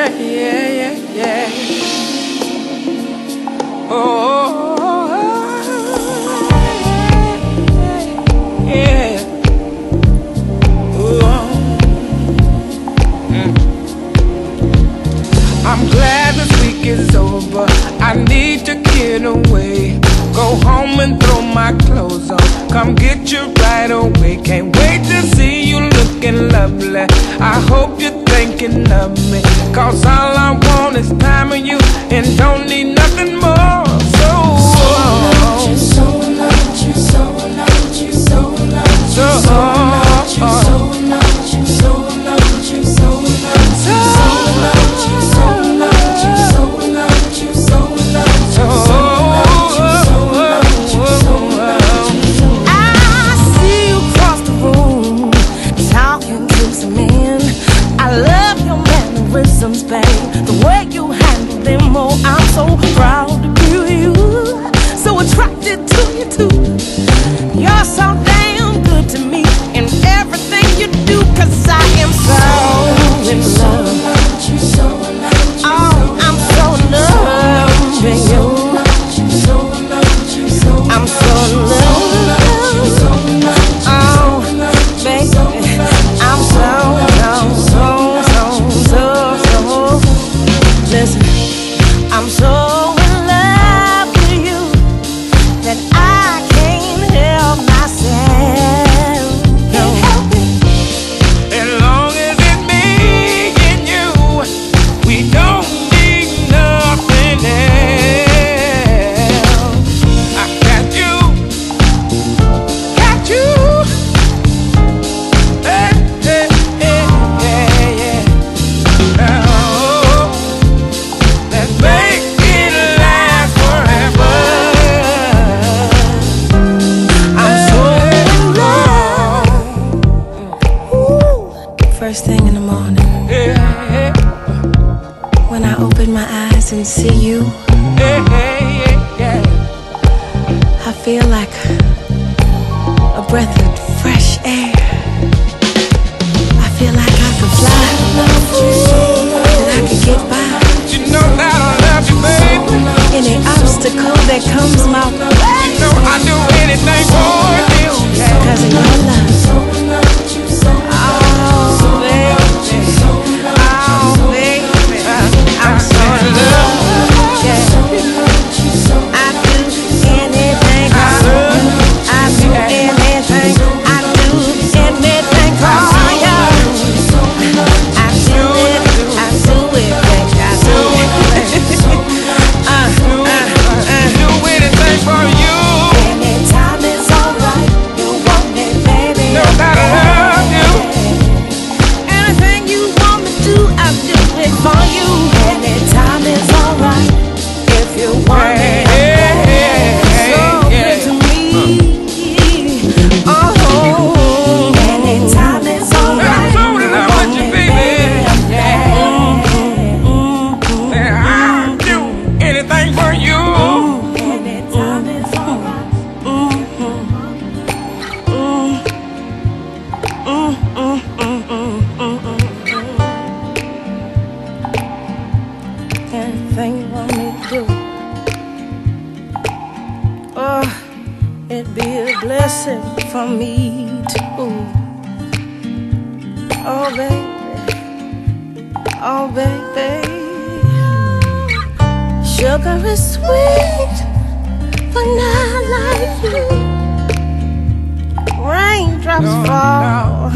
yeah, yeah. Oh, yeah. I'm glad this week is over. I need to get away. Go home and throw my clothes on. Come get you right away. Can't wait to see you looking lovely. I hope you're thinking of me, 'cause all I want is time with you and don't need nothing more. So love you, so love you, so love you, so love you, so love you, so love you, so love you, so love you, so love you, so love you, so love you, so love you, so babe, the way you handle them, oh, I'm so proud to be with you, so attracted to you too. You're so damn good to me in everything you do, 'cause I am so in love. Oh, I'm so in love with you. I'm so in love. Oh, baby, I'm listen, I'm so in love with you that I can't help myself. Can't help it. As long as it's me and you, we don't need nothing else. I got you, got you. Hey, hey, hey, yeah, yeah. Make it last forever. I'm so in love. Ooh. First thing in the morning, yeah. When I open my eyes and see you, yeah. I feel like a breath of fresh air. I feel like I could fly, that I could get by. You know that I love you, babe. Any obstacle that comes my way, you know I'd do anything for you, yeah. 'Cause of your love. Oh, baby. Oh, baby. I'm so in love, yeah. I do anything for you. I do anything. I do anything for you. I do it, I do it, baby. I do it. Do anything for you. Anytime is alright. You want me, baby. Know that I love you. Anything you want me to, I'll do it for you. Anytime is alright. If you want me, so good to me. Oh, anytime is alright. I'm so in love with you, baby. I'll do anything for you. Anytime is alright. Anything you want me to do. Oh, it'd be a blessing for me too. Oh, baby. Oh, baby. Sugar is sweet, but not like you. Raindrops fall,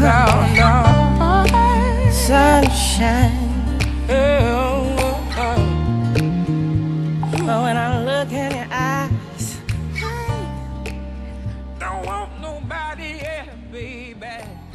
sunshine. But when I look in your eyes, don't want nobody else, baby.